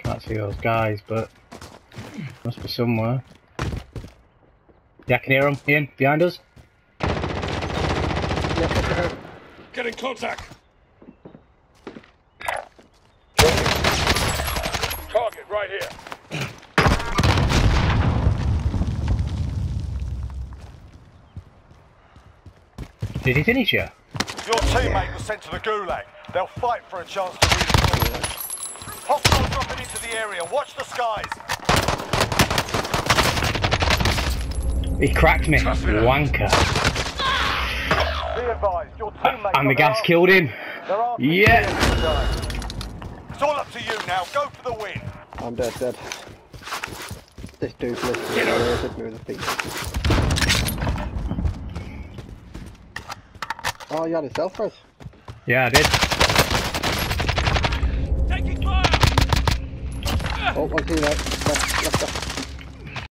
Can't see those guys, but must be somewhere. Yeah, I can hear them. Ian, behind us. Yeah, Get in contact. Target right here. Did he finish you? Your teammate was sent to the Gulag. They'll fight for a chance to redeploy. Hostiles dropping into the area. Watch the skies. He cracked me. Wanker. Be advised, your teammate. And the gas killed him. Yeah. It's all up to you now. Go for the win. I'm dead. This dude's listening. Hit me with a feet. Oh, you had a self-res? Yeah, I did. Taking fire. Oh, I see that. Left.